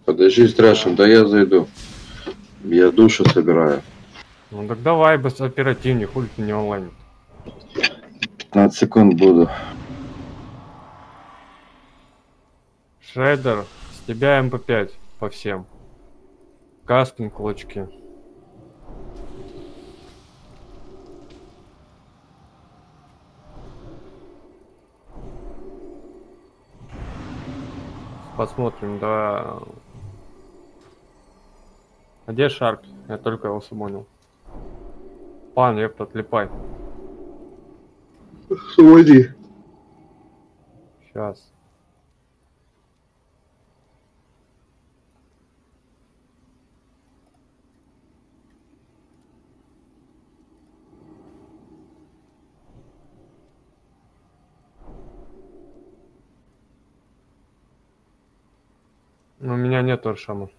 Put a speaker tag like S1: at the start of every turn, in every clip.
S1: Подожди, Страшен, да я зайду. Я душу собираю.
S2: Ну так давай, быстро оперативнее, хули ты не онлайн.
S1: 15 секунд буду.
S2: Шредер, с тебя МП5 по всем. Каспин, клочки. Посмотрим, да. А где Шарп? Я только его сумонил. Пан, ёпта, отлипай.
S1: Своди.
S2: Сейчас. Но у меня нет Аршама.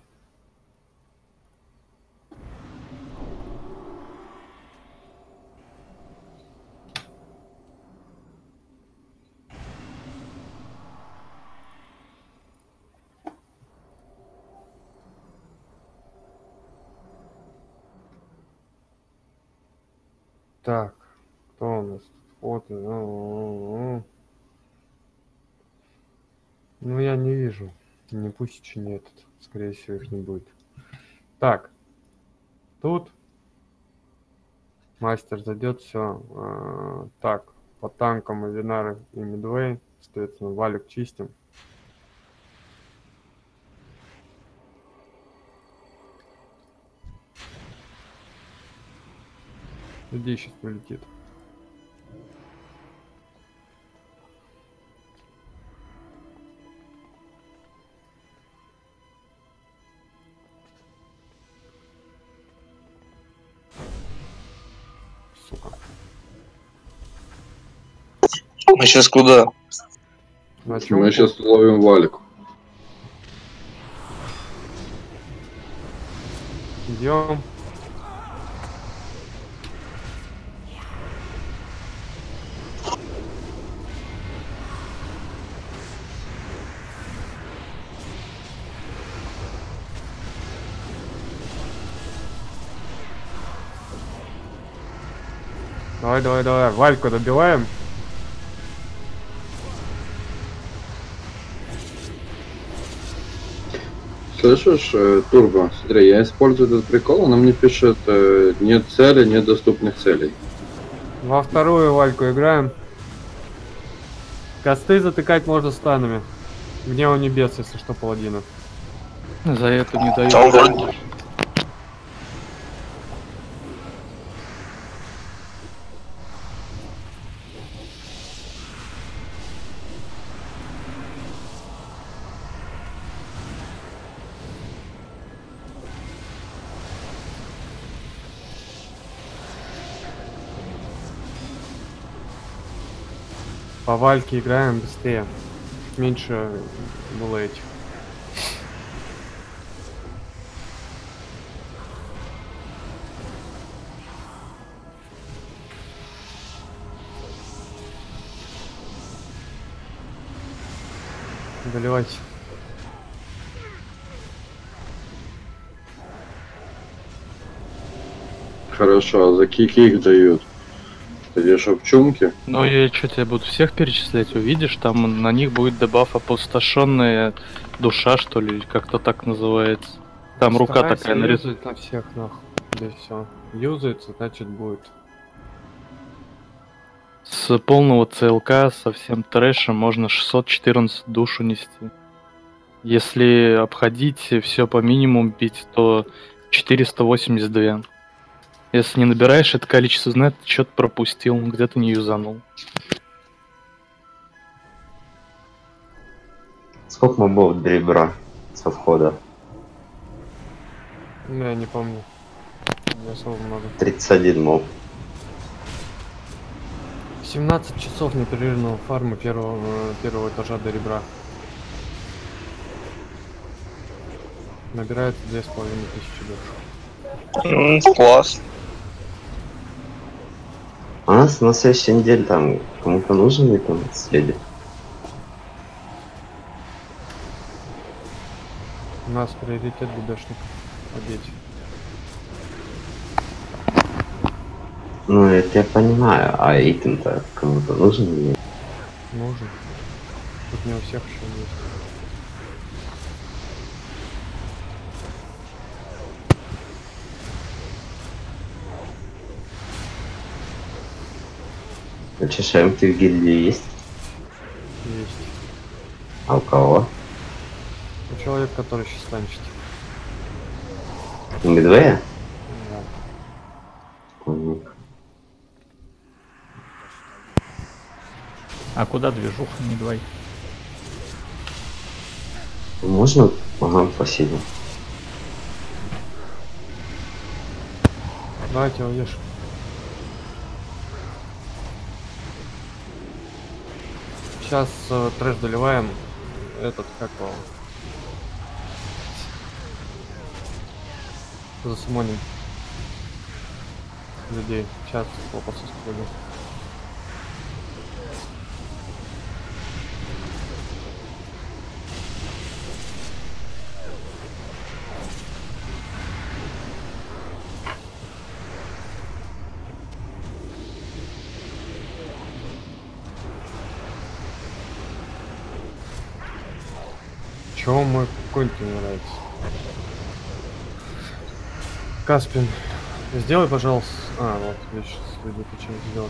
S2: Так, кто у нас тут? Фото. Ну, я не вижу. Не пусть не этот. Скорее всего, их не будет. Так. Тут. Мастер зайдет, все. Так. По танкам и Винары и Мидвей. Соответственно, валик чистим. Иди, сейчас прилетит. Сука.
S3: Мы сейчас куда?
S2: На чём
S1: Мы сейчас ловим валик.
S2: идем? Давай, давай, давай. Вальку добиваем.
S1: Слышишь, Турбо, смотри, я использую этот прикол, она мне пишет, нет цели, нет доступных целей.
S2: Во вторую Вальку играем. Косты затыкать можно станами. Гневу небес, если что, паладина.
S4: За это не дают.
S3: Там вроде...
S2: По Вальке играем быстрее. Меньше было этих. Доливайте.
S1: Хорошо, а за кики их дают? Где шапчунки?
S4: Ну я что, тебе буду всех перечислять, увидишь, там на них будет дебаф опустошенная душа, что ли, как-то так называется. Там рука
S2: Старайся
S4: такая нарисована.
S2: юзать на всех, нахуй. Да все. Юзается, значит будет.
S4: С полного ЦЛК, со всем трэшем, можно 614 душ унести. Если обходить все по минимуму бить, то 482. Если не набираешь это количество, значит, ты что-то пропустил, где-то не юзанул.
S5: Сколько мобов для ребра со входа?
S2: Ну, я не помню. Не особо много.
S5: 31 моб.
S2: 17 часов непрерывного фарма первого этажа до ребра. Набирается 2500 душ.
S3: Класс.
S5: А нас на следующей неделе там кому-то нужен ли там следи?
S2: У нас приоритет БДшников. Одеть.
S5: Ну, это я понимаю, а итем-то кому-то нужен или нет?
S2: Нужен. Тут не у всех еще есть.
S5: Вообще, шемки в гильдии есть?
S2: Есть.
S5: А у кого?
S2: У человека, который сейчас танчит.
S5: Медвея?
S2: Да.
S5: Мгм.
S6: А куда движуха, не двой?
S5: Можно? Ага, спасибо.
S2: Давайте увеш. Сейчас трэш доливаем. Этот, как его? Засумоним людей. Сейчас лопаться спрыгнем. Чего мой конь не нравится? Каспин, сделай, пожалуйста. А, вот, я сейчас люди почему сделал.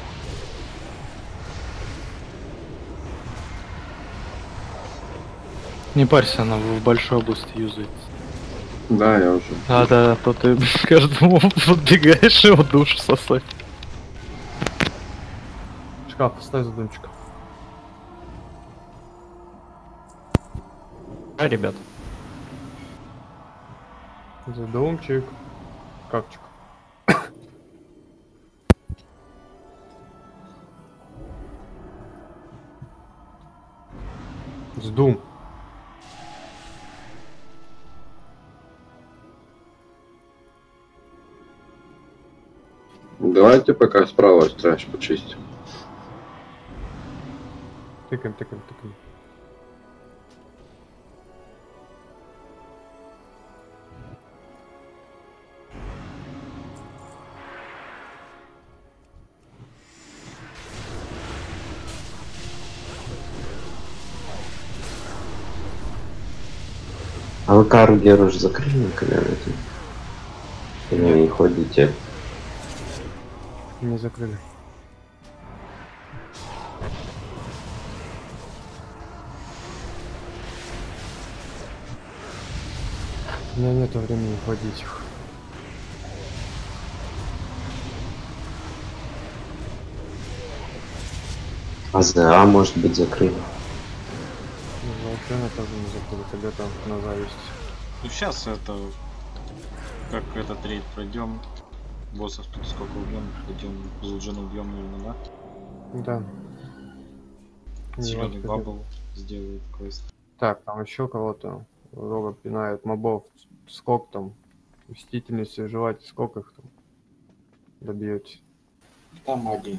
S4: Не парься, она в большой области юзается.
S1: Да, я уже.
S4: Да, то ты каждому подбегаешь его душу сосать.
S2: Шкаф, поставь задумчик.
S6: А, ребят,
S2: Задумчик. Капчик. Сдум.
S1: Давайте пока справа трэш почистим.
S2: Тыкаем, тыкаем, тыкаем.
S5: А вы кару Геру уже закрыли когда-нибудь? Или вы не ходите?
S2: Не закрыли. У меня нету времени ходить их.
S5: А ЗА может быть закрыли?
S2: Волчонок тоже не закрыли, тебе там на зависть.
S7: Ну сейчас это, как этот рейд пройдем, боссов тут сколько убьем, пойдем Зулджина убьем, наверное, да?
S2: Да. Не
S7: Зеленый
S2: важно,
S7: бабл сделает квест.
S2: Так, там еще кого-то Рога пинает мобов. Сколько там? Мстительность выживать, сколько их там добьете?
S7: Там один.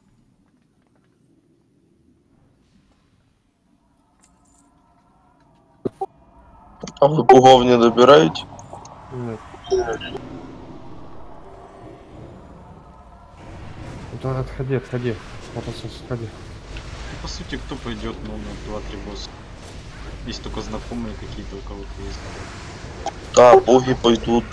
S3: А вы бугов не добираете?
S2: Нет. Да, отходи. Попросил, отходи.
S7: Ну, по сути, кто пойдет, ну, на 2-3 босса? Есть только знакомые какие-то, у кого-то есть.
S3: Да, боги пойдут.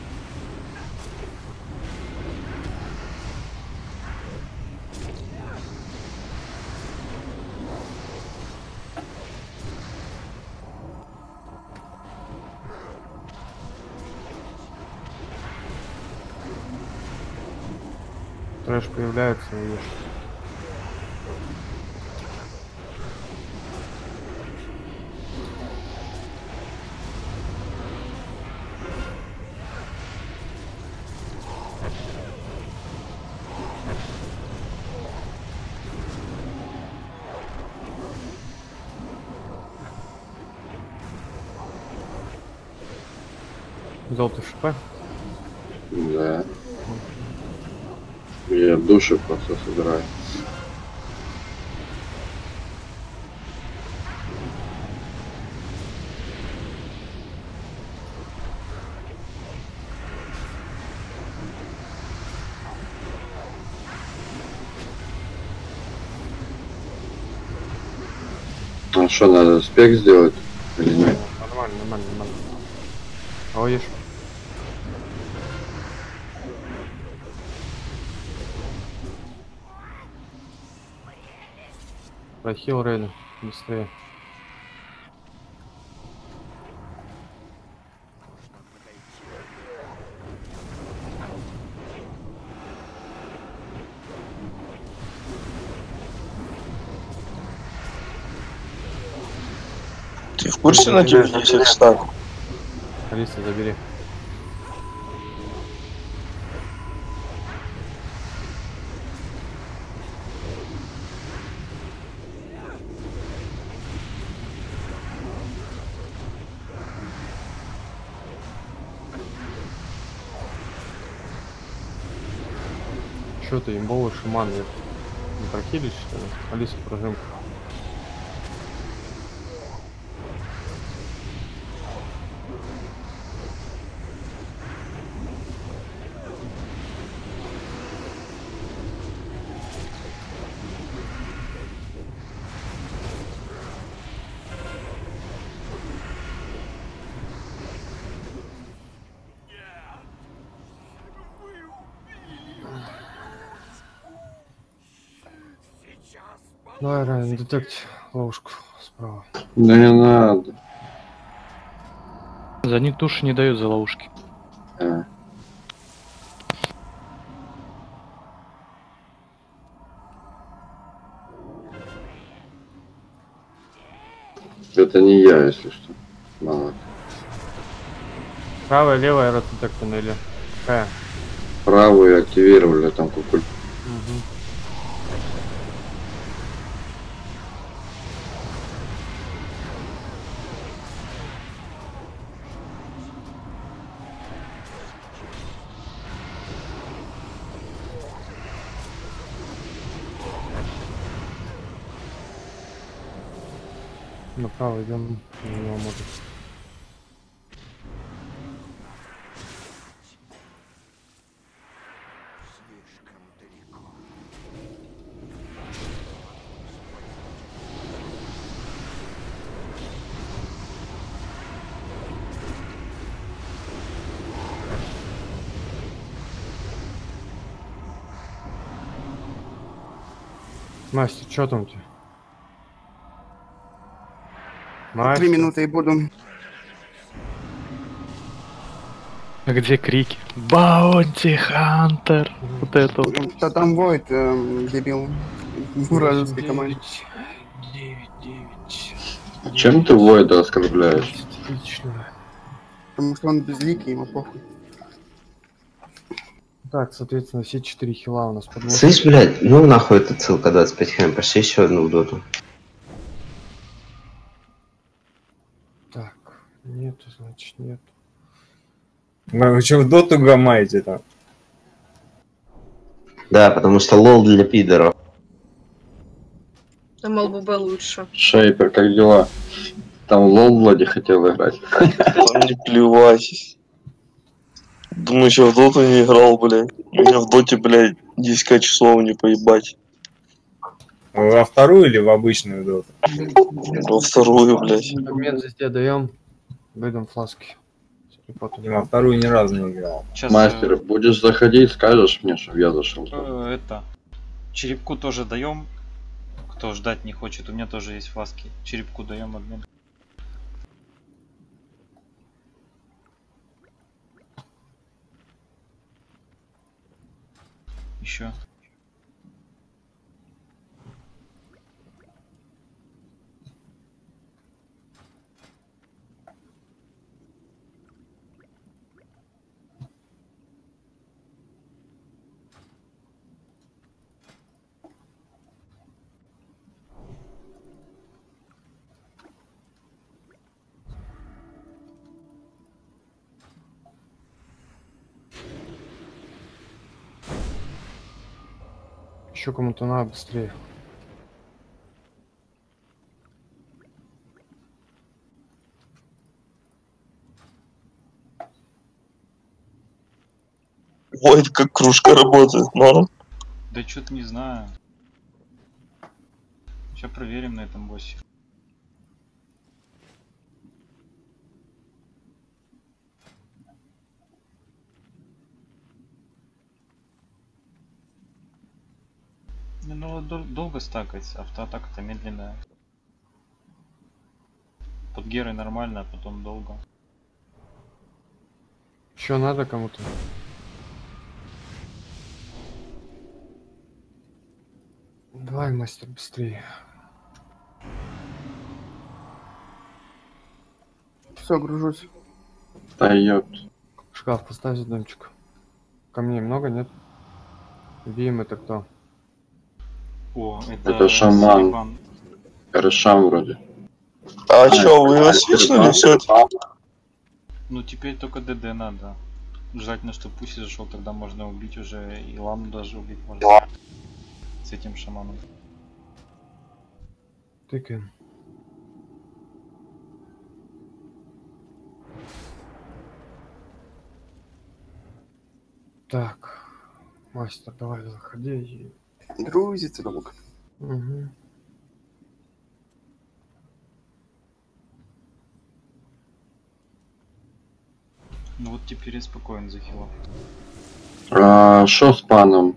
S2: Трэш появляется и ешь. Золото в ШП.
S1: Да. Я души просто собираю. А что, надо спек сделать? Или нет?
S2: Нормально, нормально, нормально. Ой, прохил рейда, быстрее.
S3: Ты в курсе на тебе 10 стак?
S2: Алиса, забери. Чё ты, имбовый шаман, не прохилишь, что ли? Алиса, прожимка. Давай, Райан, детект ловушку справа.
S1: Да не надо.
S4: За них души не дают за ловушки.
S1: А. Это не я, если что. Мало.
S2: Правая, левая ротодектор или какая?
S1: Правую активировали, там куколь.
S2: Угу. Направо идем, на него может. Мастер, что там у тебя?
S6: 3 минуты и буду.
S4: А где крики? Баунти Хантер! Вот это вот.
S6: Да там воет, дебил. В вражеской команде.
S2: 9.
S1: Чем ты Войда оскорбляешь?
S2: Отлично.
S6: Потому что он безликий, ему похуй.
S2: Так, соответственно, все 4 хила у нас под 8.
S5: Слышь, блядь, ну нахуй эта ссылка 25 хм, пошли еще одну в доту.
S2: Так, нету, значит, нет.
S8: Вы что, в доту гамаете там?
S5: Да, потому что лол для пидоров.
S9: На МЛБ лучше.
S1: Шейпер, как дела? Там лол Влади хотел играть.
S3: Там не плевать. Думаю, еще в доту не играл, блядь. Меня в доте, блядь, 10 часов не поебать.
S8: Во вторую или в обычную доту?
S3: Во вторую, блядь.
S2: Обмен здесь даем. Выдам фласки.
S8: Я во вторую ни разу не играл.
S7: Сейчас
S1: Мастер, будешь заходить, скажешь мне, чтобы я зашел.
S7: это черепку тоже даем. Кто ждать не хочет, у меня тоже есть фласки. Черепку даем обмен. Еще.
S2: Еще кому-то надо быстрее.
S3: Ой, это как кружка работает, норм.
S7: Да что-то не знаю. Сейчас проверим на этом боссе. Ну, долго стакать, автоатака-то медленная. Под Герой нормально, а потом долго.
S2: Еще надо кому-то? Давай, мастер, быстрее.
S6: Все, гружусь.
S1: Да ёпт.
S2: Шкаф поставь задумчик. Камней много, нет? Бим это кто?
S7: О,
S1: Это шаман.
S7: Серебан.
S1: Хорошам вроде.
S3: А чё, вы насвечнули все это?
S7: Ну теперь только ДД надо. Желательно, чтобы Пуси зашел, тогда можно убить уже и Ламу даже убить можно. С этим шаманом.
S2: Тыкаем. Так, мастер, давай заходи.
S6: Грузится долго.
S2: Угу.
S7: Ну вот теперь я спокоен за хилов.
S1: Шо с паном?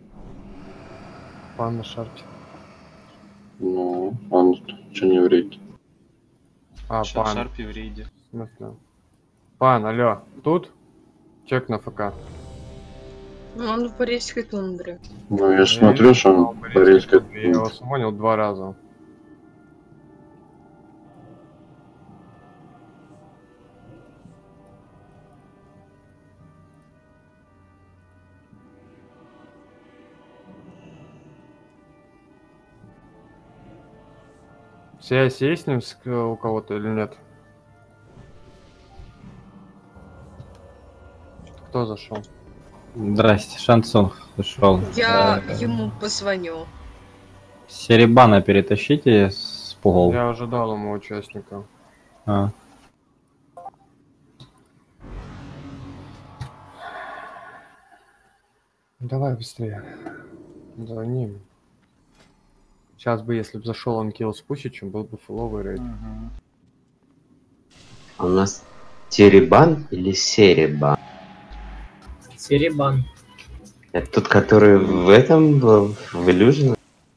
S2: Пан на шарпе.
S1: Ну, он что не врит.
S2: А, пан.
S7: Шарпи в рейде.
S2: В смысле? Пан, алло, тут? Чек на ФК.
S9: Ну, он в Парижской тундре.
S1: Ну, я ж смотрю, что он парижский.
S2: Я его сумонил 2 раза. Связь есть с ним у кого-то или нет? Кто зашел?
S10: Здрасте, Шанцун ушел.
S9: Я ему позвоню.
S10: Серебана перетащите с пугол.
S2: Я ожидал ему участника.
S10: А.
S2: Давай быстрее. Звоним. Сейчас бы, если бы зашел он килл с Пусичем, был бы фуловый рейд.
S5: А у нас Теребан или Серебан?
S11: Серебан.
S5: Это тот, который в этом был, в Illusion?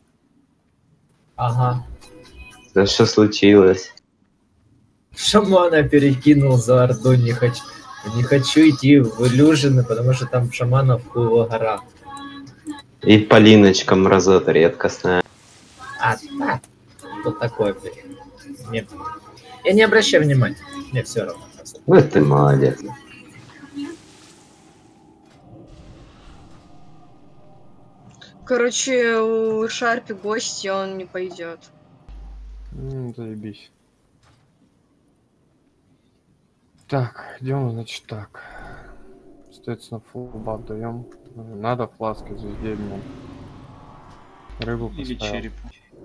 S11: Ага.
S5: Да что случилось?
S11: Шамана перекинул за Орду, не хочу идти в Illusion, потому что там шаманов хуево гора.
S5: И Полиночка мразота редкостная.
S11: А, да. Тут такое, блин. Нет. Я не обращаю внимания. Мне все равно.
S5: Ну ты молодец.
S9: Короче, у Шарпи гости, он не пойдет.
S2: Заебись. Так, идем, значит, так. Соответственно, фулл баф даем. Надо фласки звезде днем. Рыбу
S7: Или
S2: поставил.
S7: череп.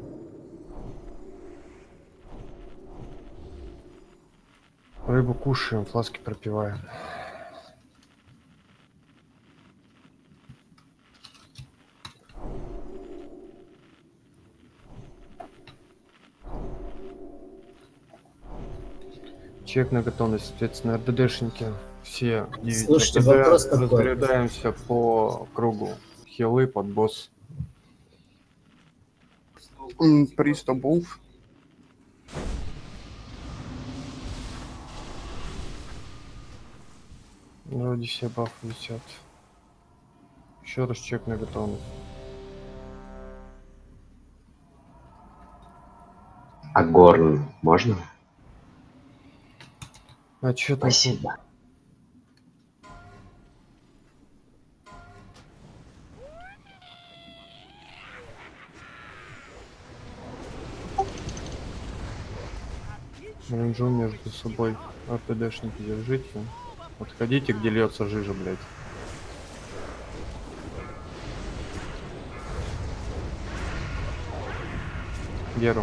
S2: Рыбу кушаем, фласки пропиваем. Чек на готовность, соответственно, РДДшники все 9
S11: Слушайте,
S2: РДД,
S11: вопрос такой.
S2: разбредаемся по кругу. Хилы под босс.
S6: Приступ Булф.
S2: Вроде все бафы висят. Еще раз чек на готовность.
S5: А Горн можно?
S2: А чё там?
S5: Спасибо.
S2: Ренжу между собой. РТДшники держите. Отходите, где льется жижа, блядь. Геру.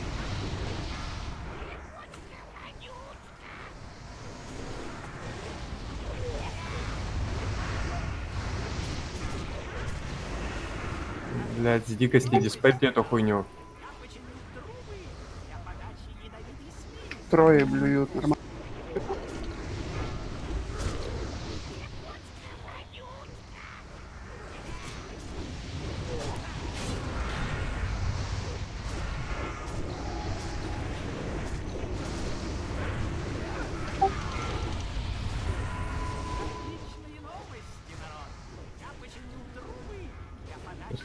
S2: Блядь, с дикости диспельте эту хуйню.
S6: Трое блюют нормально.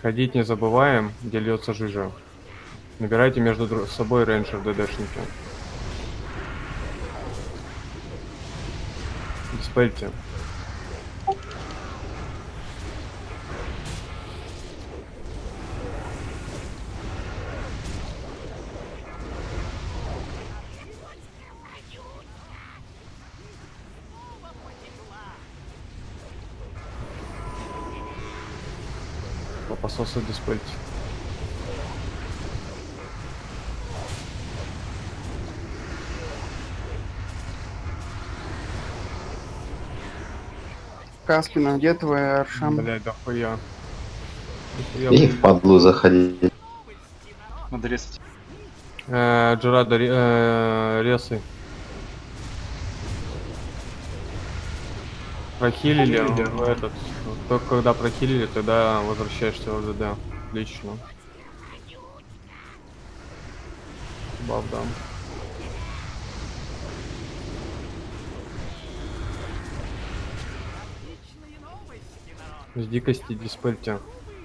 S2: Ходить не забываем, где льется жижа. Набирайте между собой рейнджер ДДшники. Диспельте. Пососы диспельте.
S6: Каспина, где твоя Аршам?
S2: Блядь, да хуя.
S5: И в падлу заходить.
S7: Надо резать.
S2: Джерада, ресы. Прохилили, этот. Только когда прохилили, тогда возвращаешься в ОДД. Отлично. Баф дам. С дикости диспельте.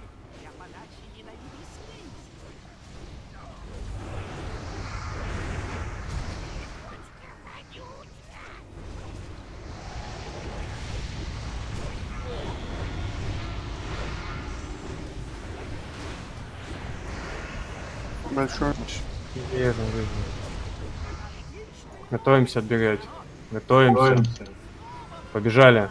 S6: Большой.
S2: Вижу. Готовимся отбегать. Готовимся. Побежали.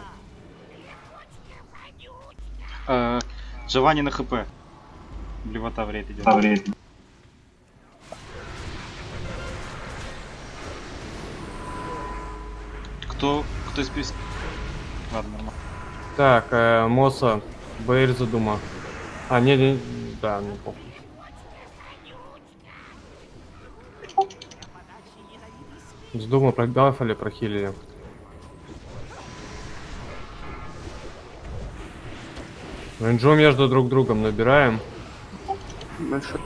S7: Джованни на хп. Блевота в рейд идет. Кто из песни? Ладно, нормально.
S2: Так, Моса, Бэйр задума. А, не, да, не похуй. С дума прогафали, прохилили. Рейнджу между друг другом набираем.
S6: Большой.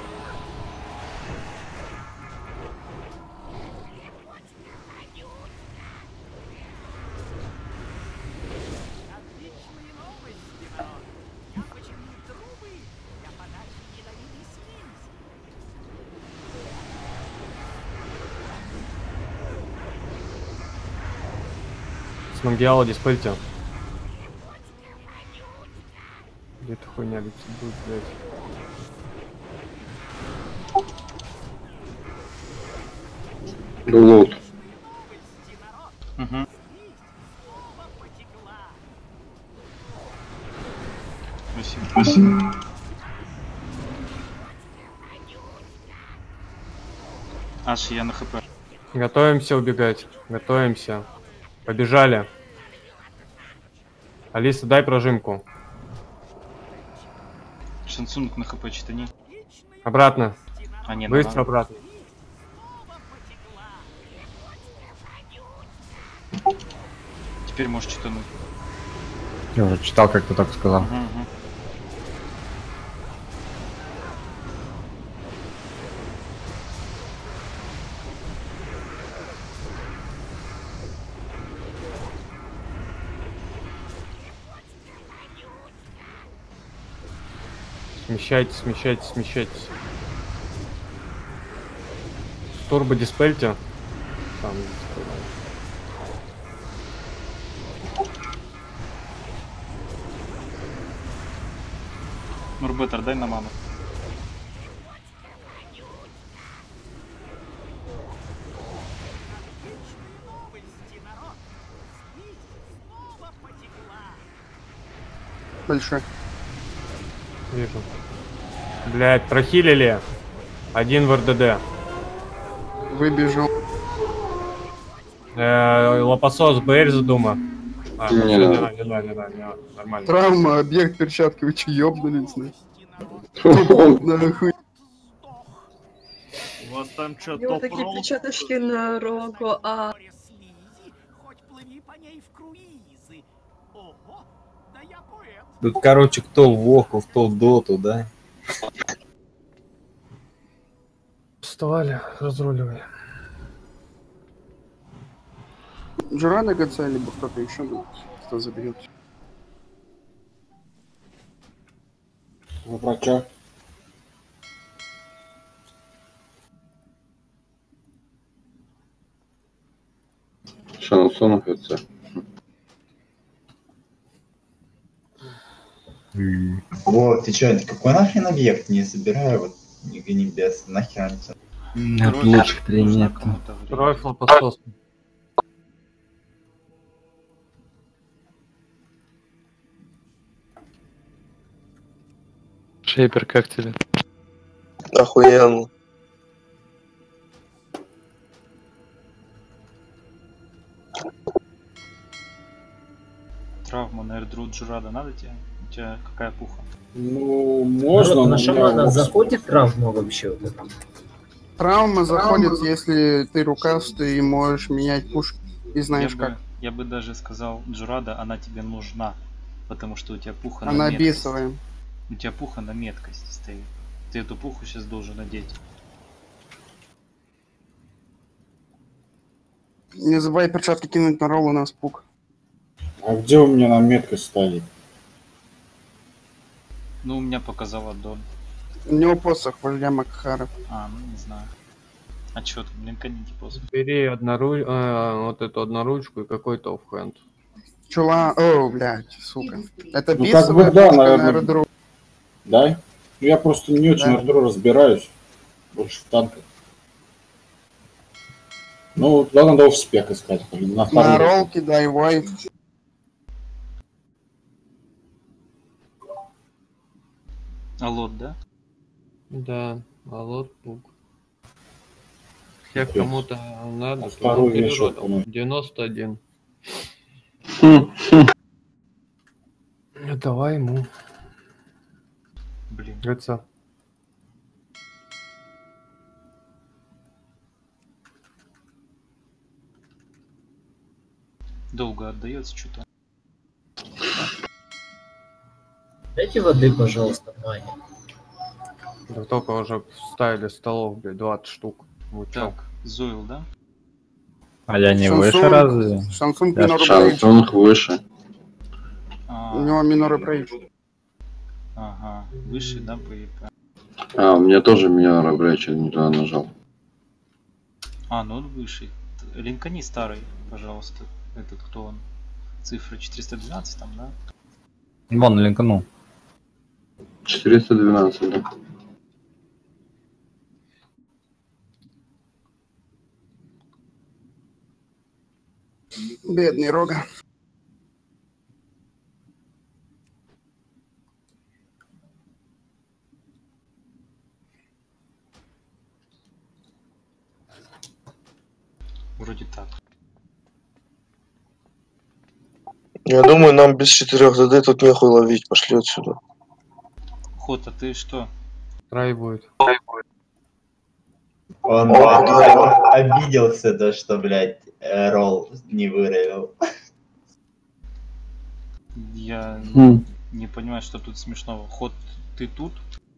S2: С Мангиала диспельте. Где эта хуйня летит будет, блядь.
S1: Лут.
S7: Угу. Спасибо. Аж я на хп.
S2: Готовимся убегать. Готовимся. Побежали. Алиса, дай прожимку.
S7: Шансунг на хп читани.
S2: Обратно.
S7: А, нет,
S2: быстро обратно.
S7: Теперь можешь читануть.
S10: Я уже читал, как ты так сказал.
S7: Угу.
S2: Смещайтесь. Турбо диспельте. Там
S7: Мурбетер, дай на ману.
S6: Большой.
S2: вижу. Блять, прохилили. Один в РДД.
S6: Выбежал.
S2: Лопасос, БР задума.
S1: Не надо.
S2: Не надо, нормально.
S6: Травма, объект, перчатки, вы че, ёбнулись, нахуй?
S7: У вас там что,
S9: И вот такие перчаточки на рогу, а...
S8: Тут, короче, кто в Воху, кто в Доту, да?
S2: Вставали, разруливай.
S6: Жура на ГЦ, либо кто-то еще будет, кто заберет.
S8: Вы про чё?
S1: Шансон офицер.
S12: Вот, ты чё, какой нахрен объект? Не забираю, вот, не гони без, нахер он тебе?
S10: Лучших три нет.
S2: Ройфл подсос.
S4: Шейпер, как тебе?
S3: Охуенно.
S7: Травма на Эрдру Джурада надо тебе? У тебя какая пуха?
S8: Ну, можно,
S11: Народ,
S8: но
S11: на
S8: у
S11: шамана
S8: меня
S11: заходит травма вообще вот это?
S6: Травма заходит, если ты рукастый и можешь менять пушки. И знаешь как.
S7: Я бы даже сказал, Джурада, она тебе нужна. Потому что у тебя пуха на
S6: Она
S7: меткость.
S6: бесовая.
S7: У тебя пуха на меткости стоит. Ты эту пуху сейчас должен надеть.
S6: Не забывай перчатки кинуть на ролл, у нас пук.
S8: А где у меня на меткость стоит?
S7: Ну, у меня показал аддон.
S6: У него посох вождя Макхара.
S7: А, ну не знаю. А чё там, линканите посох?
S2: Бери вот эту одноручку и какой-то оффхенд.
S6: Чула... О, блядь, сука. Это
S8: Ну, как
S6: бесовая
S8: бы, да,
S6: пушка
S8: наверное.
S6: на Эрдру.
S8: Да? Ну, я просто не очень
S6: Да.
S8: Эрдру разбираюсь. Больше в танках. Ну, туда надо офспек искать. Блин, на
S6: На
S8: второй.
S6: ролл кидай вайп.
S7: Алот, да?
S2: Да, алот пук. Если кому-то надо, то
S8: второй
S2: бери
S8: мешок,
S2: родом.
S8: по-моему.
S2: 91. Давай ему.
S7: Блин.
S2: Греца.
S7: Долго отдается что-то.
S11: Дайте воды, пожалуйста, Мане.
S2: Да только уже вставили столов, блядь, 20 штук. Вы чё?
S7: Так, Зойл, да?
S10: А я не
S6: Шансун-
S10: выше разве?
S6: Шансун
S10: Я
S6: минор
S10: ж-
S1: Шансонг выше.
S6: У него минор брейдж.
S7: Ага, выше, да, по ЕП.
S1: А, у меня тоже меня рабречь, не туда нажал.
S7: А, ну он выше. Линкани старый, пожалуйста. Этот кто он? Цифра 412 там, да?
S10: Вон, линканул.
S1: 412, да.
S6: Бедный Рога.
S7: Вроде так.
S3: Я думаю, нам без 4 ДД тут нехуй ловить. Пошли отсюда.
S7: Ход, а ты что?
S2: Трай будет.
S12: Он обиделся, то, что, блядь, ролл не выровил.
S7: Я не понимаю, что тут смешного. Ход, ты тут?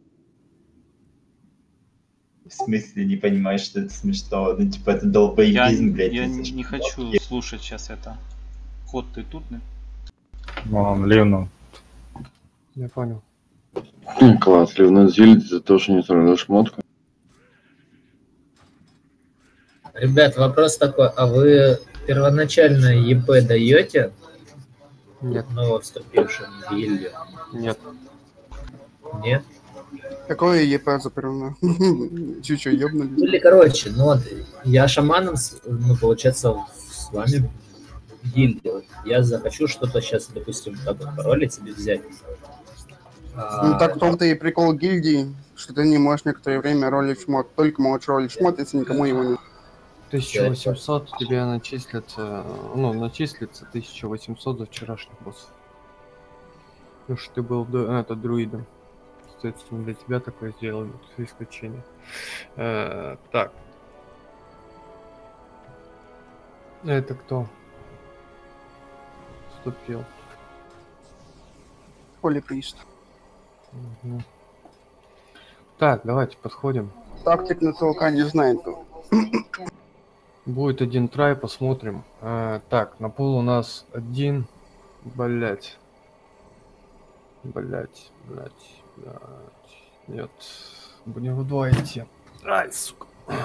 S12: В смысле, не понимаешь, что это смешно? Ну, типа, это долбоебизм, блядь.
S7: Я
S12: из-за
S7: не
S12: что-
S7: хочу слушать сейчас это. Ход, ты тут? Не?
S10: Вон, ливнул.
S2: Я понял.
S1: Класс, ливнуть зильд за то, что не трогал шмотку.
S11: Ребят, вопрос такой, а вы первоначально ЕП даете?
S2: Нет.
S11: Нововступившим в гильдию?
S2: Нет.
S11: Нет?
S6: Какое ЕП запрямно? Чуть-чуть ёбнули.
S11: Или, короче, ну вот, я шаманом, ну, получается, с вами в гильдии. Вот я захочу что-то сейчас, допустим, так вот паролить себе взять.
S6: Ну так в том-то и прикол гильдии, что ты не можешь некоторое время ролить шмот. Только можешь ролить шмот, если никому его не...
S2: 1800 тебе начислится, ну, начислится 1800 за вчерашний босс. Потому что ты был друидом. Соответственно, для тебя такое сделали исключение. Так. Это кто? Вступил.
S6: Холи Прист.
S2: Мгм. Так, давайте подходим.
S6: Тактик на ЦЛК не знает.
S2: Будет один трай, посмотрим. Так, на пол у нас один. Блять. Нет, будем в 2 идти. Ай, сука.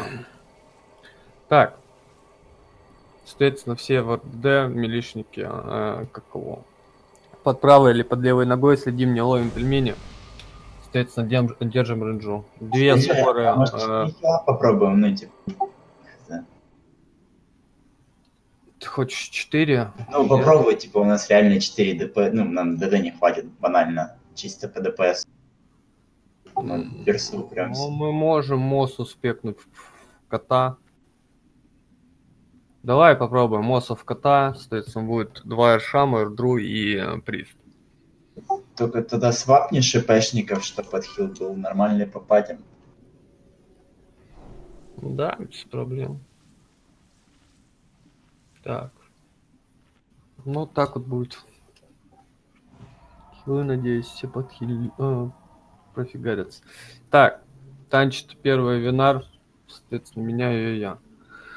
S2: Так. Соответственно, все в РД, милишники, как его, под правой или под левой ногой следим, не ловим пельмени. Соответственно, держим рейнджу. 2 споры.
S12: Может, попробуем, ну, типа.
S2: Ты хочешь 4?
S12: Ну, попробуй, типа, у нас реально 4 ДП, ну, нам ДД не хватит, банально, чисто по ДПС. Персу прям.
S2: Ну, мы можем МОС успекнуть в кота. Давай попробуем МОСа в кота, соответственно, будет 2 Эршама, Эрдру и Прист.
S12: Только тогда свапни шипешников, чтобы подхил был нормальный попадем.
S2: Да, без проблем. Так. Ну, так вот будет. Хилы, надеюсь, все подхилили. Профигарятся. Так. Танчит первый Винар. Соответственно, меняю ее я.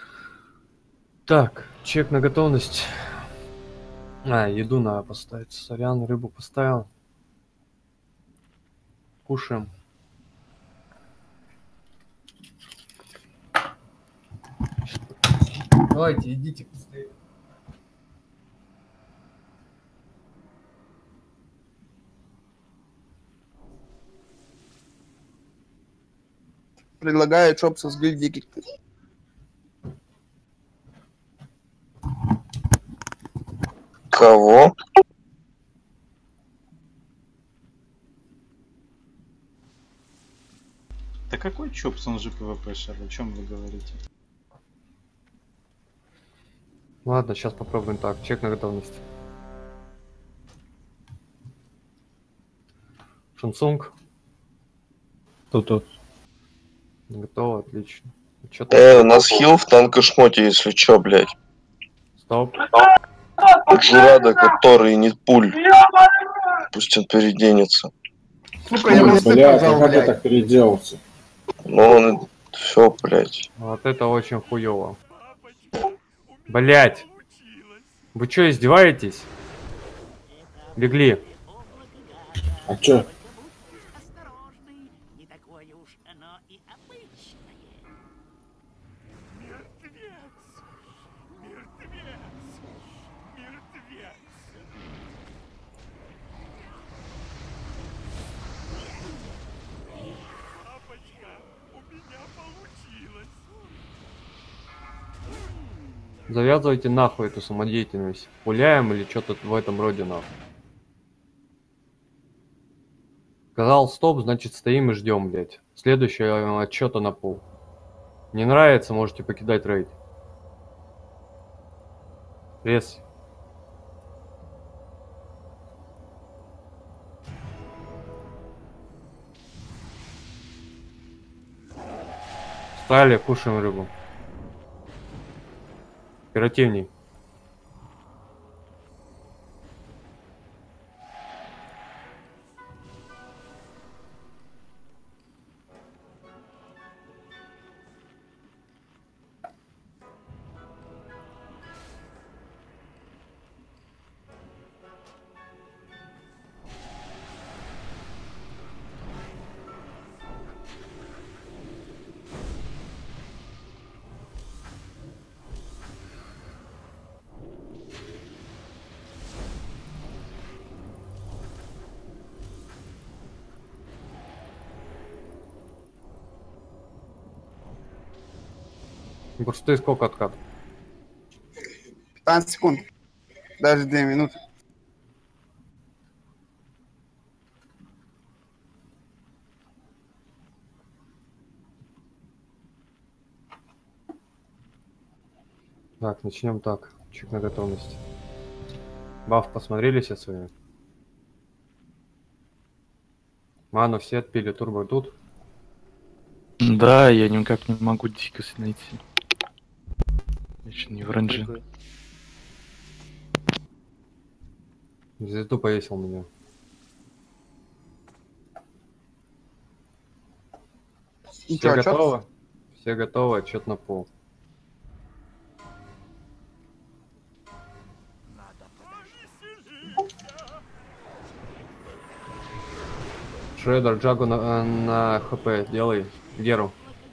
S2: Так. Чек на готовность. Еду надо поставить. Сорян, рыбу поставил. Кушаем. Давайте, идите быстрее.
S6: Предлагаю Чопса с гильдии кикнуть.
S3: Кого?
S7: Да какой Чопс, он же ПВПшер, о чем вы говорите?
S2: Ладно, сейчас попробуем так. Чек на готовность. Шансунг.
S10: Тут.
S2: Готово, отлично.
S3: У нас хил в танкошмоте, если чё, блядь.
S2: Стоп.
S3: Джурада, который не пуль. Пусть он переденется.
S6: Сука, я просто сказал,
S1: как я
S6: блядь.
S1: так переделался?
S3: Ну он все, блядь.
S2: Вот это очень хуёво. Блять. Вы чё, издеваетесь? Легли.
S1: А чё?
S2: Завязывайте нахуй эту самодеятельность. Пуляем или что-то в этом роде нахуй. Сказал стоп, значит стоим и ждем, блядь. Следующий отчета на пул. Не нравится, можете покидать рейд. Рез. Встали, кушаем рыбу. Оперативней. Бурсты сколько откат?
S6: 15 секунд. Даже 2 минуты.
S2: Так, начнем так. Чек на готовность. Баф посмотрели все свои? Ману все отпили, турбо тут.
S4: Да, я никак не могу дикость найти. Еще не в ранже.
S2: Звезду повесил меня. Все
S6: чё,
S2: готовы? Все готовы, отчет на пол. Шредер, Джагу на хп делай. Геру.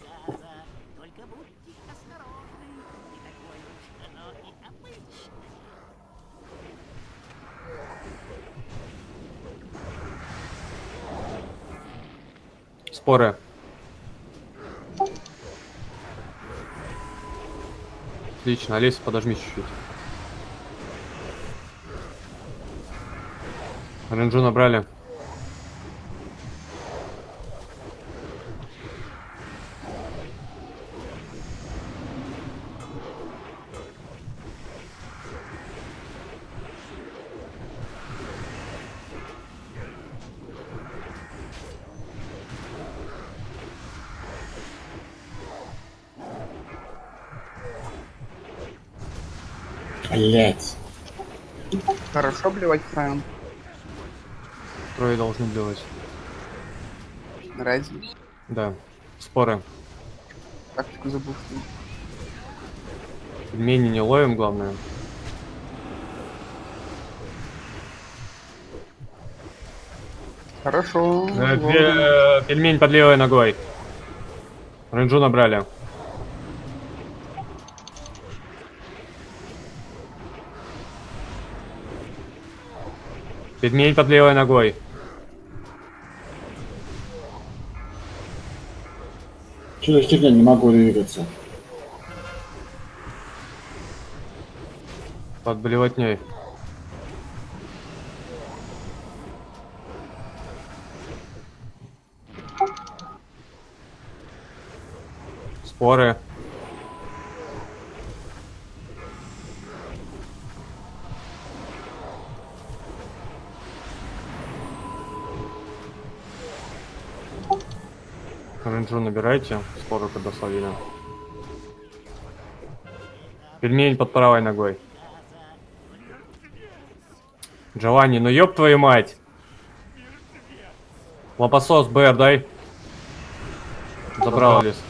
S2: Споры. Отлично, Алиса, подожми чуть-чуть. Ренджу набрали.
S8: Блять.
S6: Хорошо блевать правильно.
S2: Трое должны блевать.
S6: Разве?
S2: Да. Споры.
S6: Тактику забыл.
S2: Пельмени не ловим, главное.
S6: Хорошо.
S2: Пельмень под левой ногой. Ренджу набрали. Пельмень под левой ногой.
S8: Что за херня, не могу двигаться.
S2: Под блевотней. Споры. Ренджу набирайте. Споры когда словили. Пельмень под правой ногой. Джованни, ну ёб твою мать! Лопасос, БР, дай. Забрал лес.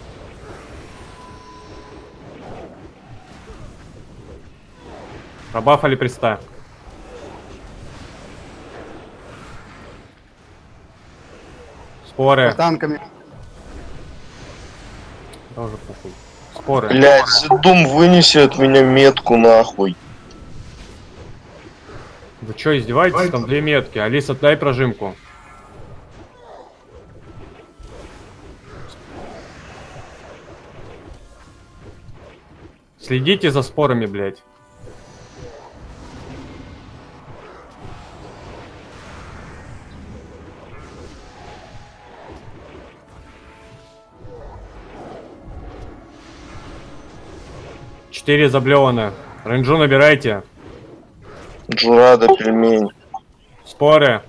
S2: Пробафали приста. Споры.
S6: По танками.
S2: Тоже похуй. Споры.
S3: Блядь, Дум, вынеси от меня метку нахуй.
S2: Вы чё, издеваетесь? Там 2 метки. Алиса, дай прожимку. Следите за спорами, блядь. Четыре заблеваны. Ренджу набирайте.
S3: Джурада, пельмень.
S2: Споры.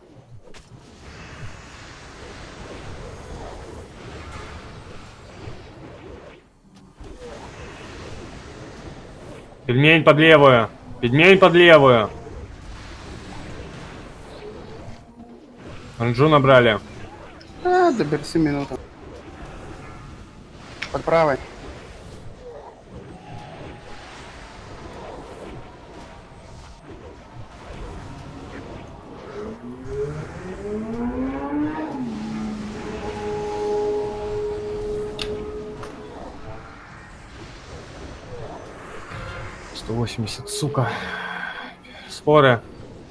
S2: Пельмень под левую. Пельмень под левую. Ренджу набрали.
S6: Доберси минуту. Под правой.
S2: $180, сука. Споры.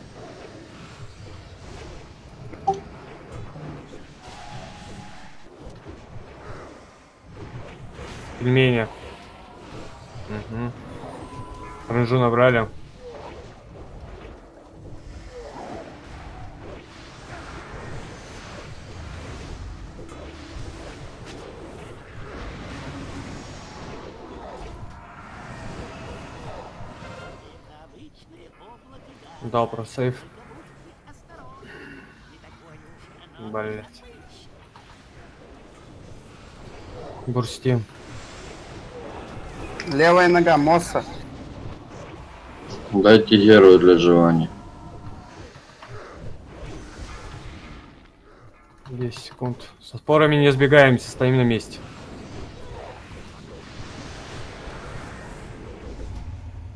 S2: Пельмени. Угу. Ренджу набрали. Дал про сейф. Блять. Бурсти.
S6: Левая нога, Мосса.
S1: Дайте геру для Джованни.
S2: 10 секунд. Со спорами не сбегаемся, стоим на месте.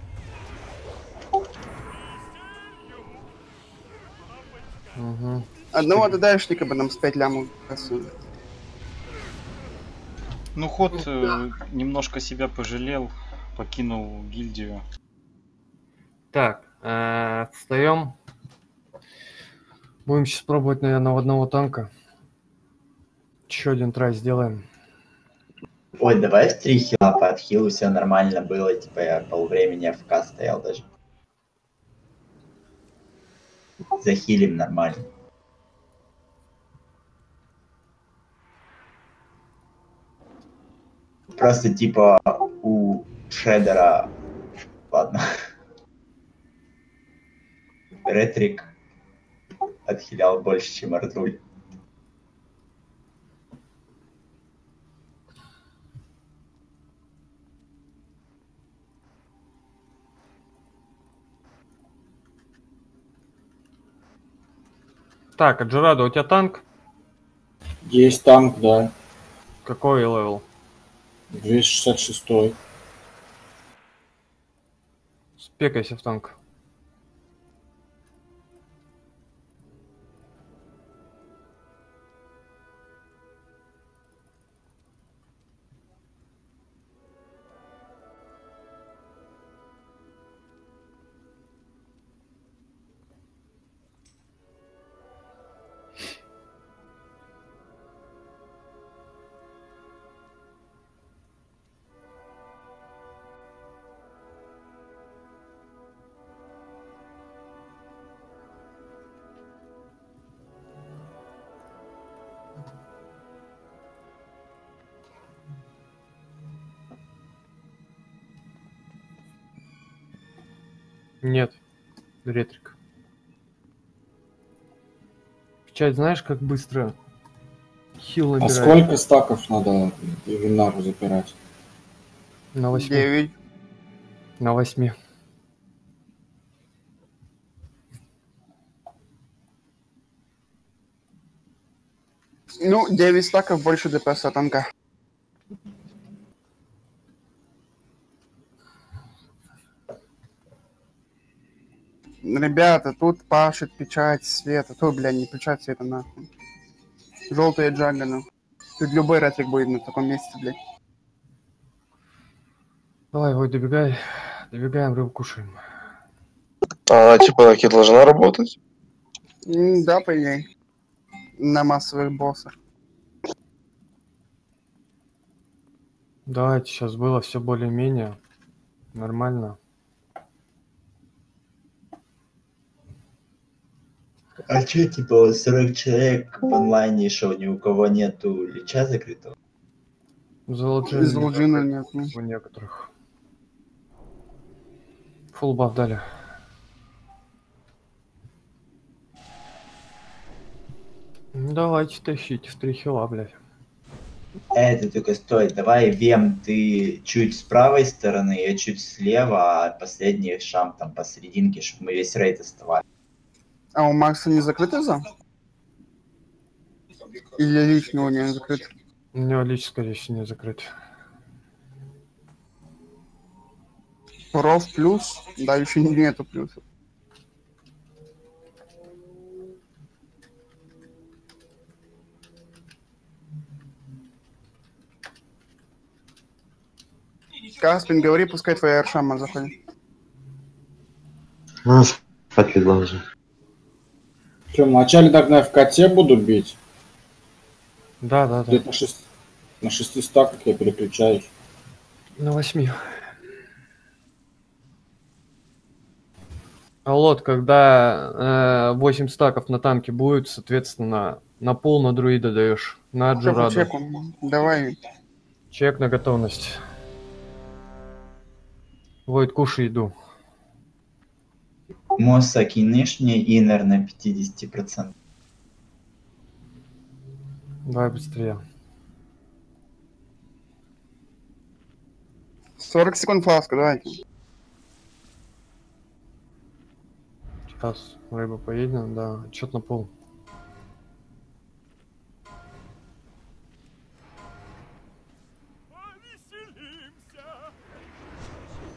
S2: Угу.
S6: Одного ДДшника бы нам с 5 лямов коснули.
S7: Ну, ход немножко себя пожалел, покинул гильдию.
S2: Так, встаем. Будем сейчас пробовать, наверное, в одного танка. Еще один трай сделаем.
S12: Ой, давай в 3 хила по отхилу все нормально было, типа я полвремени АФК стоял даже. Захилим нормально. Просто типа у Шредера... Ладно. Ретрик отхилял больше, чем Артуль.
S2: Так, а Джерадо, у тебя танк?
S8: Есть танк, да.
S2: Какой левел?
S8: 266.
S2: Спекайся в танк. Нет, ретрик. Печать, знаешь, как быстро хил
S8: А
S2: набирает?
S8: сколько стаков надо Ивинару запирать?
S2: На 8.
S6: 9.
S2: На 8.
S6: Ну, 9 стаков больше ДПС танка. Ребята, тут пашет печать света. То, бля, не печать света, нахуй. Желтые джагганы. Тут любой ретрик будет на таком месте, блядь.
S2: Давай, Вой, добегай. Добегаем, рыбу кушаем.
S3: А, типа, Аки должна работать?
S6: Да, по идее. На массовых боссах.
S2: Давайте, сейчас было все более-менее нормально.
S12: А че, типа, 40 человек в онлайне шоу, ни у кого нету лича закрытого?
S6: Залджина нет. Ну.
S2: У некоторых. Фулл баф дали. Ну, давайте тащите в 3 хила, блядь.
S12: Ты только стой, давай, Вем, ты чуть с правой стороны, я чуть слева, а последний шам там посерединке, чтобы мы весь рейд оставали.
S6: А у Макса не закрытый зал? Или лично у него не закрыт?
S2: У него лично, скорее всего, не закрыт.
S6: Проф плюс? Да, еще нету плюсов. Каспин, говори, пускай твоя Аршама заходит.
S5: Спать легла уже.
S8: Че, вначале тогда в коте буду бить?
S2: Да.
S8: Где-то на 6 стаках я переключаюсь.
S2: На 8. А вот, когда 8 стаков на танке будет, соответственно, на пол на друида даешь. На Джераду.
S6: Чеку. Давай.
S2: Чек на готовность. Войд, кушай еду.
S12: Мосса, кинешь мне инер на 50%?
S2: Давай быстрее.
S6: 40 секунд фласка, давайте.
S2: Сейчас рыба поедем, да. Чет на пол.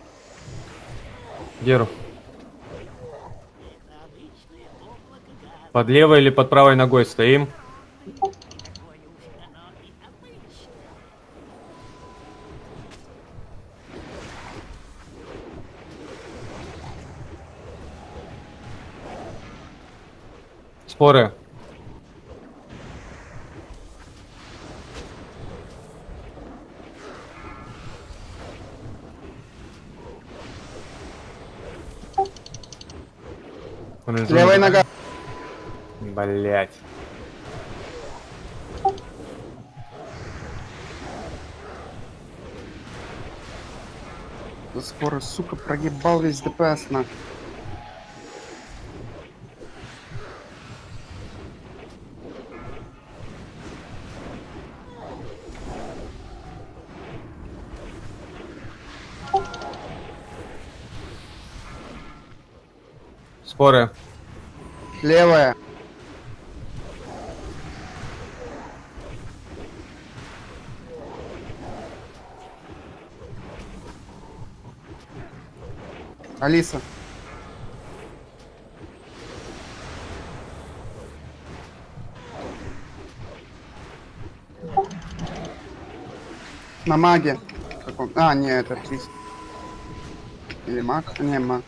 S2: Геру. Под левой или под правой ногой стоим? Споры.
S6: Левая нога.
S2: Блять.
S6: Споры, сука, прогибал весь ДПС, на.
S2: Споры.
S6: Левая. Алиса. На маге. Каком? А, не, это Крис. Или маг? Не, маг.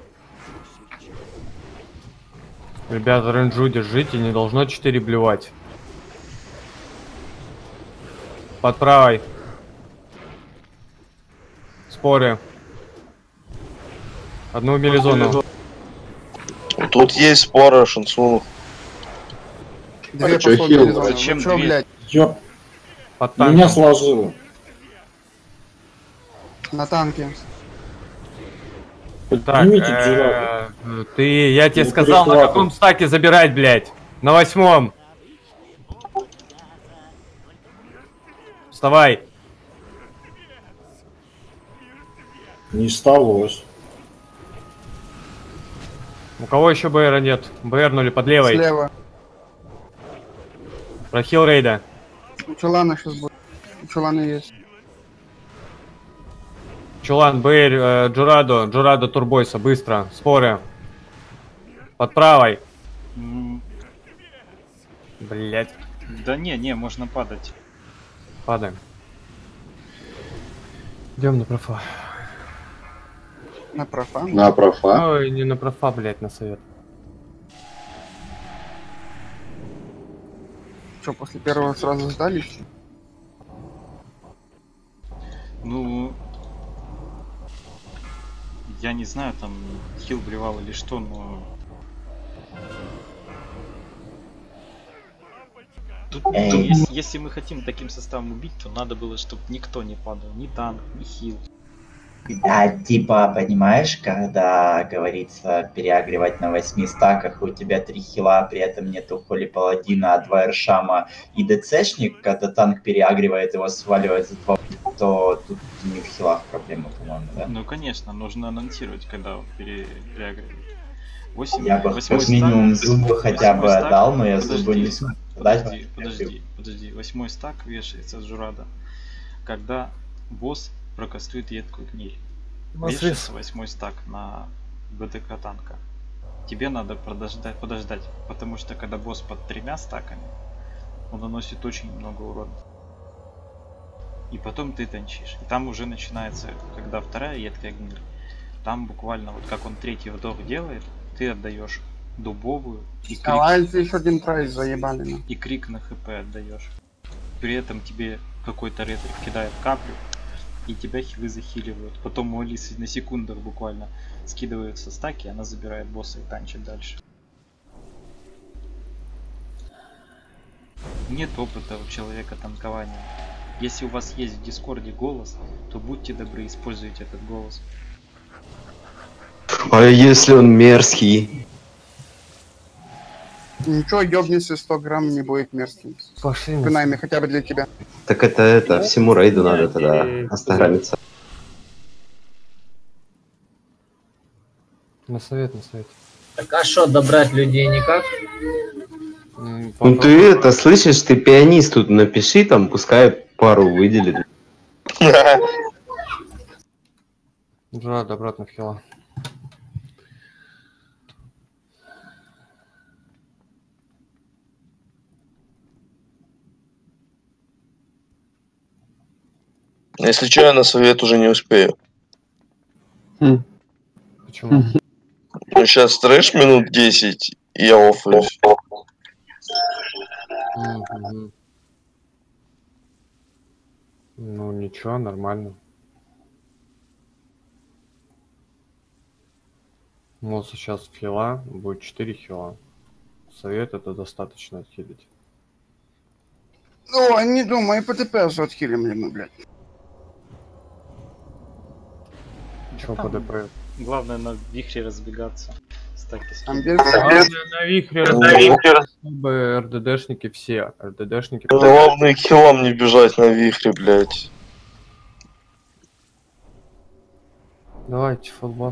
S2: Ребята, рейнджу держите, не должно 4 блевать. Под правой. Споры. Одну убили зону.
S3: Тут есть споры, Шансуну.
S6: Две
S1: чё,
S6: походу
S1: хил?
S6: горизонта.
S7: Зачем
S6: Ну чё,
S7: две?
S6: блядь,
S8: Ёп,
S2: Под танком.
S8: меня сложило.
S6: на танке.
S2: Так,
S8: Поднимите Джурака.
S2: я тебе
S8: Не
S2: сказал, на
S8: перехватывай.
S2: каком стаке забирать, блядь? На 8. Вставай.
S8: Не сталось.
S2: У кого еще БРа нет? БРнули под левой.
S6: Слева.
S2: Прохил рейда.
S6: У Чулана сейчас будет. У Чулана есть.
S2: Чулан, БР, Джурадо Турбойса, быстро. Споры. Под правой. Блять.
S7: Да не, можно падать.
S2: Падаем. Идем на профа.
S6: На профа.
S1: На профа.
S2: Ой, не на профа, блять, на совет.
S6: Что, после первого сразу сдались?
S7: Ну, я не знаю, там хил блевал или что, но... Тут, если мы хотим таким составом убить, то надо было, чтобы никто не падал. Ни танк, ни хил.
S12: Да, типа, понимаешь, когда говорится переагривать на 8 стаках, и у тебя 3 хила, при этом нету холи паладина, 2 эршама и ДЦшник, когда танк переагривает, его сваливает за 2, то тут не в хилах проблема, по-моему, да?
S7: Ну, конечно, нужно анонсировать, когда он переагривает. 8,
S12: Я бы как минимум зубы хотя бы отдал, но я зубы не смог дать.
S7: Подожди. 8 стак вешается с Джурада, когда босс прокастует едкую гниль. Вешается 8 стак на БТК танка. Тебе надо подождать, потому что когда босс под 3 стаками, он наносит очень много урона. И потом ты танчишь. И там уже начинается, когда вторая едкая гниль, там буквально вот как он третий вдох делает, ты отдаешь дубовую и крик,
S6: еще один прайс заебали. Ну.
S7: и крик на хп отдаешь. При этом тебе какой-то ретро кидает каплю, и тебя хилы захиливают. Потом у Алисы на секундах буквально скидываются стаки, она забирает босса и танчит дальше. Нет опыта у человека танкования. Если у вас есть в Дискорде голос, то будьте добры, используйте этот голос.
S5: А если он мерзкий?
S6: Ничего, ёбнись, 100 грамм не будет мерзким.
S2: Пошли.
S6: Принаймні, хотя бы для тебя.
S5: Так это всему рейду надо тогда оставиться.
S2: На совет.
S11: Так а что, добрать людей никак?
S5: Ну ты это слышишь, ты пианист тут напиши, там пускай пару выделит.
S2: Джурада обратно в хила.
S3: Если что, я на совет уже не успею.
S2: Почему?
S3: Ну, сейчас трэш минут 10, и я оффлюсь.
S2: Ну ничего, нормально. Ну, сейчас хила, будет 4 хила. Совет это достаточно отхилить.
S6: О, не думай, ПТП же отхилим ли мы, блядь.
S2: Чё по ДП?
S7: Главное на вихре разбегаться. Стаки
S2: Главное на вихре разбегаться, чтобы РДДшники все. РДДшники...
S3: Главное к хилам не бежать на вихре, блядь.
S2: Давайте, фулбаф.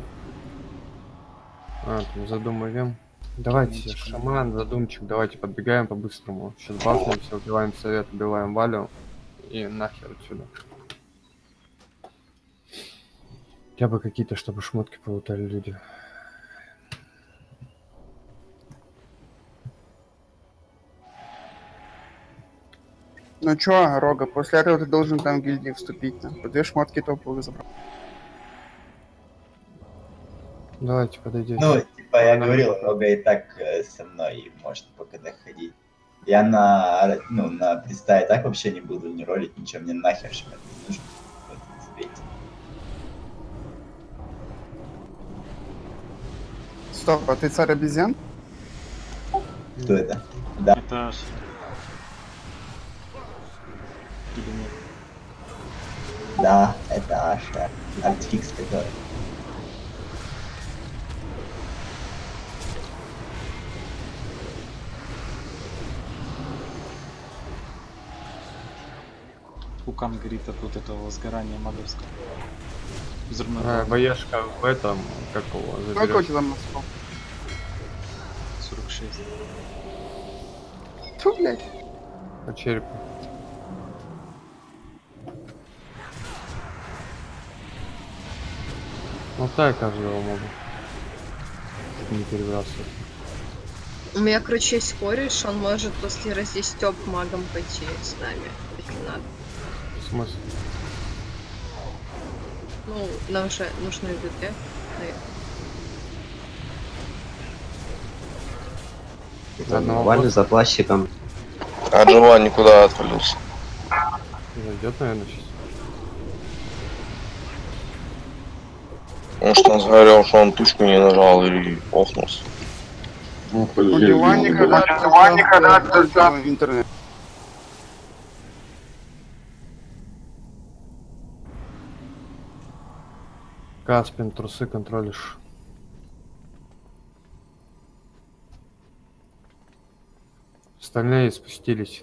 S2: Там задумаем. Давайте, шаман, задумчик, давайте подбегаем по-быстрому. Сейчас бафнемся, убиваем совет, убиваем Валю. И нахер отсюда. Хотя бы какие-то, чтобы шмотки полутали люди.
S6: Ну чё, Рога, после этого ты должен там в гильдии вступить. По 2 шмотки топовых забрал.
S2: Давайте, подойдите.
S12: Ну, типа я говорил, Рога и так со мной может пока доходить. Я на приставе так вообще не буду не ролить, ничего, мне нахер шмет не нужен. Вот, забейте.
S6: Стоп, а ты царь обезьян?
S12: Кто это? Да.
S7: Это аж... Или нет?
S12: Да, это Аша. Артфикс такой.
S7: Пукан горит от вот этого сгорания маговского.
S2: Боешка в этом, как его
S6: Сколько у тебя мозгов?
S7: 46.
S6: Фу, блядь.
S2: По черепу. Ну так каждого могу. Не перебрасывать.
S9: У меня, короче, есть кореш, он может после раздестёб магом пойти с нами, если надо.
S2: В смысле?
S9: Ну, нам же нужны ДТ.
S5: Валю за плащиком.
S3: А Джова никуда отвалился.
S2: Зайдет, наверное, сейчас.
S3: Может, он сгорел, что он тучку не нажал и охнулся.
S6: У Диванника, да, интернет.
S2: Каспин, трусы контролишь. Остальные спустились.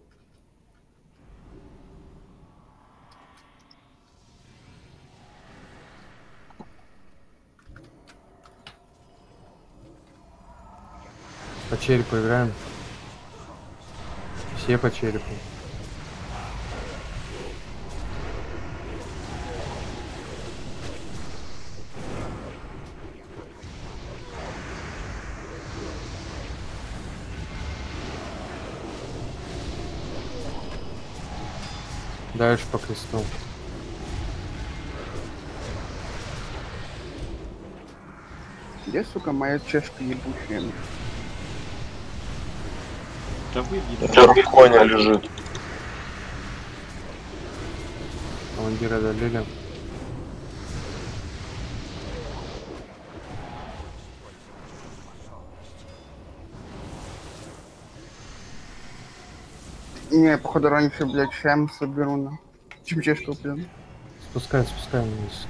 S2: По черепу играем. Все по черепу. Дальше по кресту.
S6: Где, сука, моя чешка ебучая?
S7: Да выйди.
S3: Там коня лежит.
S2: Командира долили.
S6: Не, походу раньше, блядь, шем соберу на. Чем чешку, блин.
S2: Спускай вниз.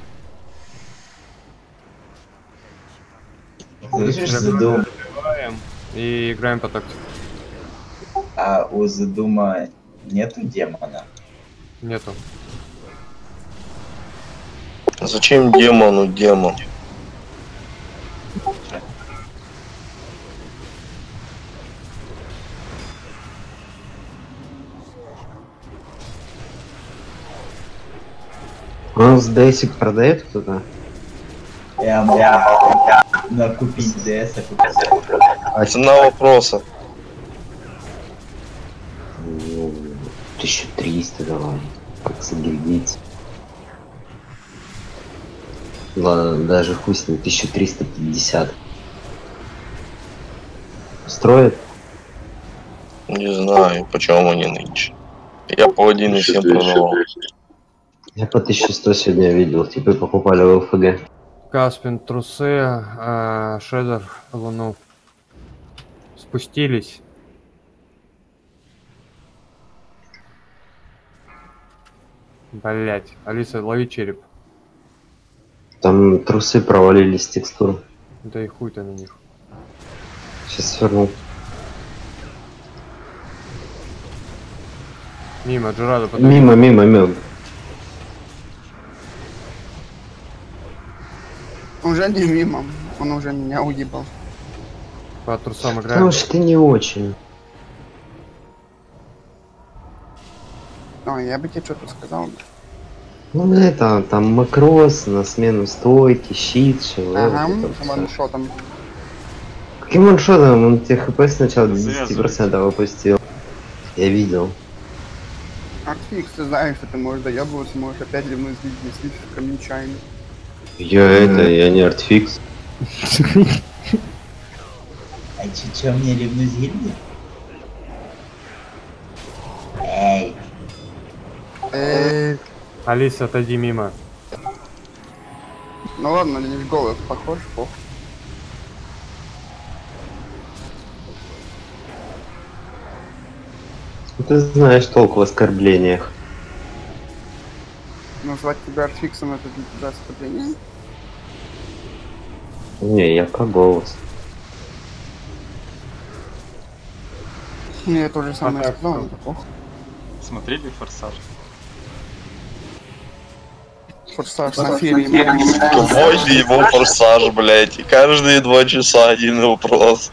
S12: Слышишь, Задум?
S2: И играем по тактике.
S12: А у Задума нету демона?
S2: Нету.
S3: Зачем демону демон?
S5: Он с ДСик продает кто-то?
S12: Я могу накупить ДС.
S3: Цена вопроса.
S5: 1300 давай. Как загильдить. Ладно, даже хуй с ним, 1350. Строит?
S3: Не знаю, почему они нынче. Я по 1,7 продавал.
S5: Я по 1100 сегодня видел, типа покупали в ЛФГ.
S2: Каспин, трусы, Шедер, Луну. Спустились. Блять, Алиса, лови череп.
S5: Там трусы провалились с текстуры.
S2: Да и хуй-то на них.
S5: Сейчас свернул.
S2: Мимо, Джураду подойди.
S5: Мимо.
S6: Уже не мимо, он уже меня уебал.
S2: По трусам играем.
S5: Потому что ты не очень.
S6: Ой, я бы тебе что-то сказал.
S5: Ну это, там макрос на смену стойки, щит, шевел.
S6: Ага, ваншотом.
S5: Каким ваншотом? Он тебе хп сначала до 10% опустил. Я видел.
S6: Артфикс, ты знаешь, что ты можешь доебываться, можешь опять ливнуть слишком нечаянно.
S5: Я не артфикс.
S12: А чё мне ревнуешь гильдии? Эй.
S2: Алиса, отойди мимо.
S6: Ну ладно, лишь голос похож, пох.
S5: Ты знаешь толк в оскорблениях.
S6: Назвать тебя артфиксом это для тебя оскорбление?
S5: Не, я про голос.
S6: Я то же самое сказал, это плохо.
S7: Смотрели «Форсаж»?
S6: Форсаж на фильме.
S3: Мой его «Форсаж», блять. И каждые 2 часа один вопрос.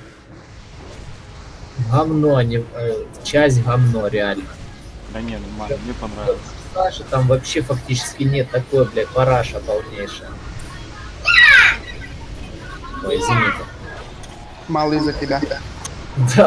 S11: Говно, не, часть говно, реально.
S7: Да не, нормально, мне понравилось.
S11: Саша там вообще фактически нет такой, блядь, параша полнейшая. Ой, извините.
S6: Мало из-за тебя.
S11: Да.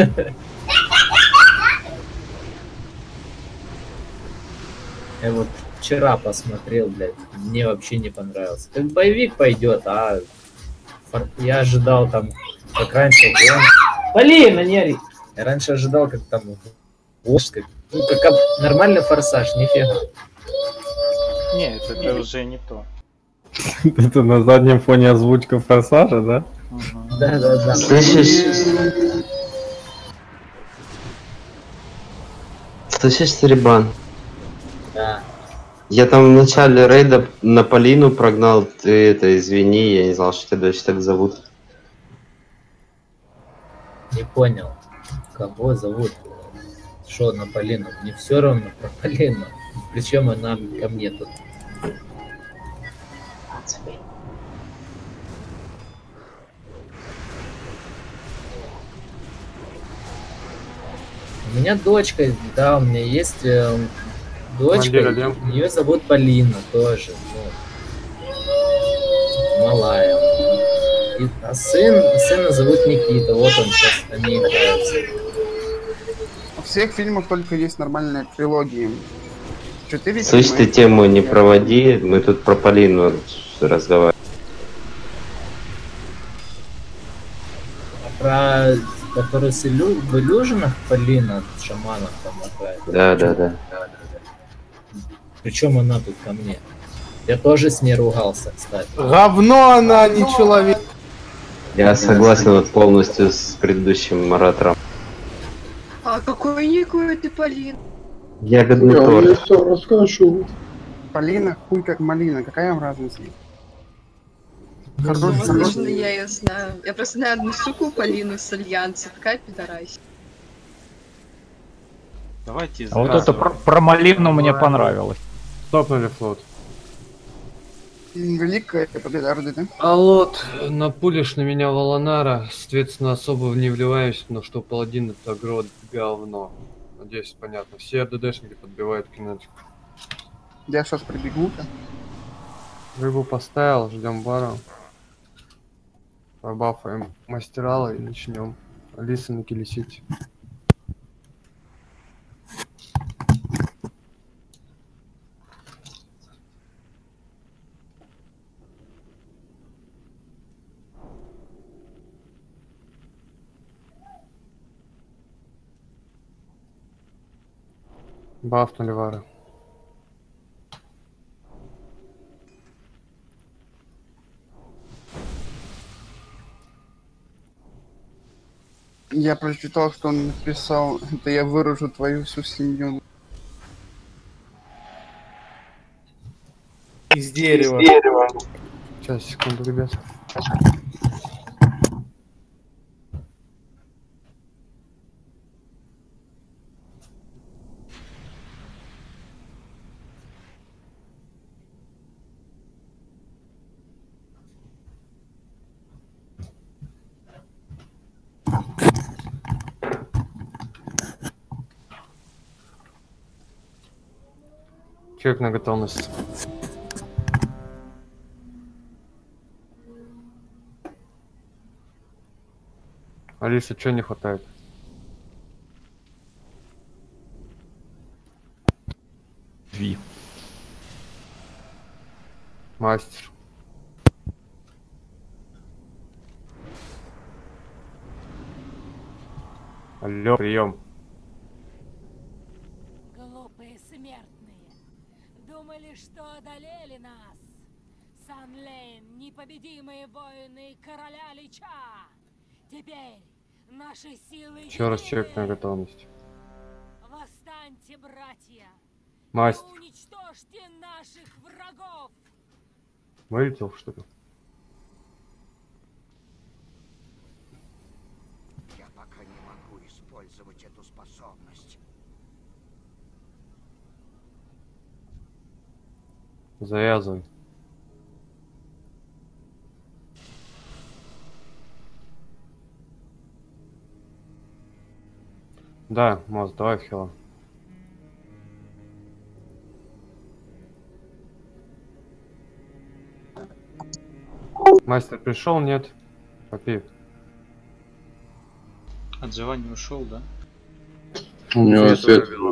S11: Я вот вчера посмотрел, блядь, мне вообще не понравился. Как боевик пойдет, а я ожидал там, как раньше, блин, не ори. Я раньше ожидал, как там, ну, как нормальный форсаж, нифига.
S7: Не, это уже не то.
S10: Это на заднем фоне озвучка форсажа, да?
S11: Да.
S5: Слышишь, Серебан?
S11: Да.
S5: Я там в начале рейда на Полину прогнал, ты это, извини, я не знал, что тебя дочь так зовут.
S11: Не понял, кого зовут? Что на Полину? Мне все равно про Полину. Причем она ко мне тут. У меня дочка, да, у меня есть дочка, ее зовут Полина тоже, ну, малая. А сына зовут Никита, вот он сейчас, они играются.
S6: У всех фильмов только есть нормальные трилогии. 4
S5: Слышь, ты тему не проводи, мы тут про Полину разговариваем.
S11: Про которую с в Илюжинах Полина шаманов там играет.
S5: Да.
S11: Причем она тут ко мне. Я тоже с ней ругался, кстати.
S2: Говно она, не человек.
S5: Я согласен вот полностью с предыдущим оратором.
S9: А какой ты, Полин?
S5: Ягодный торт.
S1: Я все расскажу.
S6: Полина, хуй как малина, какая вам разница?
S9: Возможно, я ее знаю. Я просто знаю одну суку Полину с Альянса, такая пидорась.
S7: Давайте.
S10: А вот это про малину мне понравилось.
S2: Стопнули флот.
S6: Великая победа Орды, да?
S2: Алот, напулишь на меня Волонара, соответственно, особо не вливаюсь, но что паладин это грот говно. Надеюсь, понятно. Все РДДшники подбивают кинетику.
S6: Я сейчас прибегу-то.
S2: Рыбу поставил, ждем бара. Пробафаем мастерала и начнем. Алиса на килисите. Бафнули Вара.
S6: Я прочитал, что он написал, это я выражу твою всю семью.
S11: Из дерева.
S2: Сейчас, секунду, ребят. Человек на готовность. Алиса, чего не хватает?
S13: Ви.
S2: Мастер. Алло, прием.
S14: Глупые смертные. Думали, что одолели нас. Санлейн, непобедимые воины короля Лича. Теперь наши силы...
S2: Еще раз человек на готовность.
S14: Восстаньте, братья.
S2: Мастер.
S14: Уничтожьте наших врагов.
S2: Вылетел, что ли?
S15: Я пока не могу использовать эту способность.
S2: Завязывай. Да, Моз, давай хила. Мастер пришел, нет? Попей.
S7: От Джованни ушел, да?
S1: У него свет